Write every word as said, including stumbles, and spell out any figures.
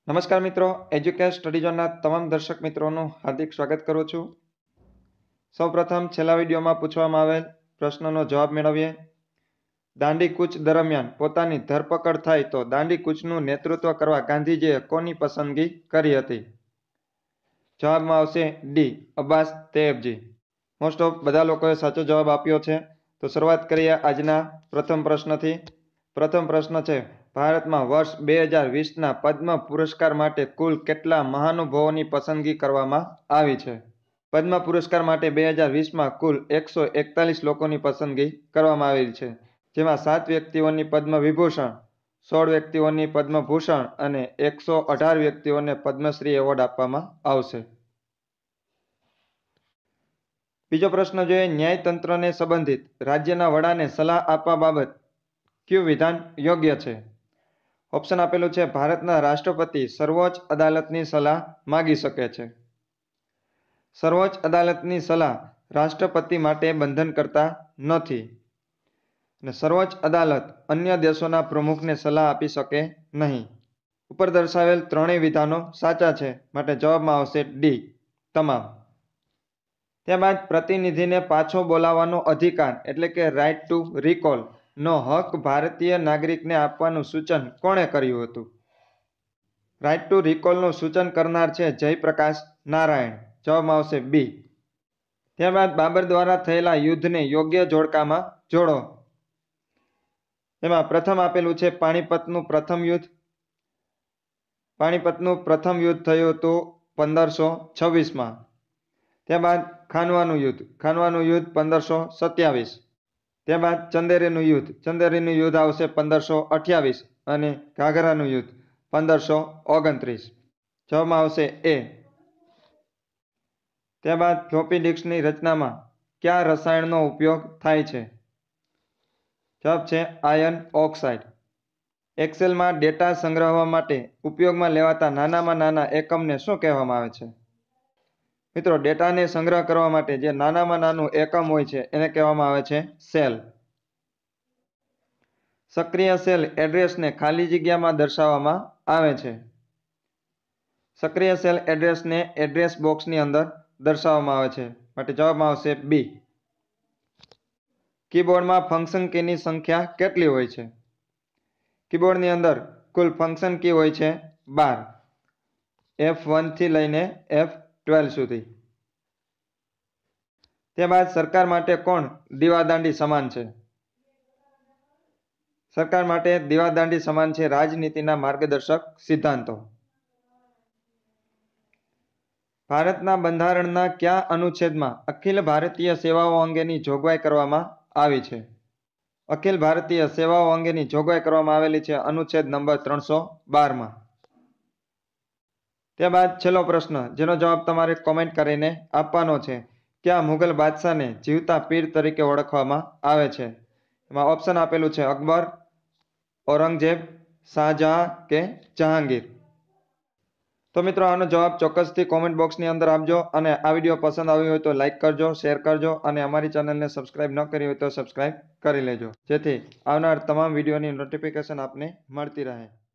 નમસ્કાર મિત્રો, educate study ઝોનના તમામ દર્શક મિત્રોનું હાર્દિક સ્વાગત કરું છું. સૌપ્રથમ છેલ્લા વિડીયોમાં પૂછવામાં આવેલ પ્રશ્નનો જવાબ મેળવીએ. દાંડી કૂચ દરમિયાન પોતાની ધરપકડ થાય તો દાંડી કૂચનું નેતૃત્વ કરવા ગાંધીજીએ કોની પસંદગી કરી હતી? જવાબમાં આવશે D, Abbas Tyabji. Most of બધા લોકોએ સાચો જવાબ આપ્યો છે. તો શરૂઆત કરીએ આજના પ્રથમ પ્રશ્નથી. પ્રથમ પ્રશ્ન છે, ભારતમાં વર્ષ બે હજાર વીસના પદ્મ પુરસ્કાર માટે કુલ કેટલા મહાનુભાવોની પસંદગી કરવામાં આવી છે? પદ્મ પુરસ્કાર માટે બે હજાર વીસમાં કુલ એકસો એકતાલીસ લોકોની પસંદગી કરવામાં આવેલી છે, જેમાં સાત વ્યક્તિઓની પદ્મ વિભૂષણ, સોળ વ્યક્તિઓની પદ્મભૂષણ અને એકસો અઢાર વ્યક્તિઓને પદ્મશ્રી એવોર્ડ આપવામાં આવશે. બીજો પ્રશ્ન જોઈએ, ન્યાયતંત્રને સંબંધિત રાજ્યના વડાને સલાહ આપવા બાબત કયું વિધાન યોગ્ય છે? ઓપ્શન આપેલું છે, ભારતના રાષ્ટ્રપતિ સર્વોચ્ચ અદાલતની સલાહ માગી શકે છે. સર્વોચ્ચ અદાલતની સલાહ રાષ્ટ્રપતિ માટે બંધન કરતા નથી અને સર્વોચ્ચ અદાલત અન્ય દેશોના પ્રમુખને સલાહ આપી શકે નહીં. ઉપર દર્શાવેલ ત્રણેય વિધાનો સાચા છે, માટે જવાબમાં આવશે ડી, તમામ. ત્યારબાદ પ્રતિનિધિને પાછો બોલાવવાનો અધિકાર એટલે કે રાઇટ ટુ રિકોલ નો હક ભારતીય નાગરિકને આપવાનું સૂચન કોણે કર્યું હતું? રાઇટ ટુ રિકોલનું સૂચન કરનાર છે જયપ્રકાશ નારાયણ. જવાબમાં આવશે બી. ત્યારબાદ બાબર દ્વારા થયેલા યુદ્ધને યોગ્ય જોડકામાં જોડો. એમાં પ્રથમ આપેલું છે પાણીપતનું પ્રથમ યુદ્ધ. પાણીપતનું પ્રથમ યુદ્ધ થયું હતું પંદરસો છવ્વીસમાં. ત્યારબાદ ખાનવાનું યુદ્ધ. ખાનવાનું યુદ્ધ પંદરસો સત્યાવીસ. ત્યારબાદ ચંદેરીનું યુદ્ધ. ચંદેરીનું યુદ્ધ આવશે પંદરસો અઠ્યાવીસ અને ઘાઘરાનું યુદ્ધ પંદરસો ઓગણત્રીસ. જવાબમાં આવશે એ. ત્યારબાદ ફ્લોપી ડિસ્કની રચનામાં કયા રસાયણનો ઉપયોગ થાય છે? જવાબ છે આયર્ન ઓક્સાઇડ. એક્સેલમાં ડેટા સંગ્રહવા માટે ઉપયોગમાં લેવાતા નાનામાં નાના એકમને શું કહેવામાં આવે છે? મિત્રો, ડેટાને સંગ્રહ કરવા માટે જે નાનામાં નાનું એકમ હોય છે એને કહેવામાં આવે છે સેલ. સક્રિય સેલ એડ્રેસને ખાલી જગ્યામાં દર્શાવવામાં આવે છે. સક્રિય સેલ એડ્રેસને એડ્રેસ બોક્સની અંદર દર્શાવવામાં આવે છે, માટે જવાબમાં આવશે બી. કીબોર્ડમાં ફંક્શન કીની સંખ્યા કેટલી હોય છે? કીબોર્ડની અંદર કુલ ફંક્શન કી હોય છે બાર. એફ વન થી લઈને એફ ટ્વેલ્વ સુધી. ત્યારબાદ સરકાર માટે કોણ દીવાદાંડી સમાન છે? સરકાર માટે દીવાદાંડી સમાન છે રાજનીતિના માર્ગદર્શક સિદ્ધાંતો. ભારતના બંધારણના કયા અનુચ્છેદમાં અખિલ ભારતીય સેવાઓ અંગેની જોગવાઈ કરવામાં આવી છે? અખિલ ભારતીય સેવાઓ અંગેની જોગવાઈ કરવામાં આવેલી છે અનુચ્છેદ નંબર ત્રણસો બાર માં. ત્યારબાદ છેલ્લો પ્રશ્ન, જેનો જવાબ તમારે કોમેન્ટ કરીને આપવાનો છે. કયા મુઘલ બાદશાહને જીવતા પીર તરીકે ઓળખવામાં આવે છે? એમાં ઓપ્શન આપેલું છે અકબર, ઔરંગઝેબ, શાહજહાં કે જહાંગીર. તો મિત્રો, આનો જવાબ ચોક્કસથી કોમેન્ટ બોક્સની અંદર આપજો અને આ વિડીયો પસંદ આવ્યો હોય તો લાઇક કરજો, શેર કરજો અને અમારી ચેનલને સબસ્ક્રાઇબ ન કરી હોય તો સબસ્ક્રાઇબ કરી લેજો, જેથી આવનાર તમામ વિડીયોની નોટિફિકેશન આપને મળતી રહે.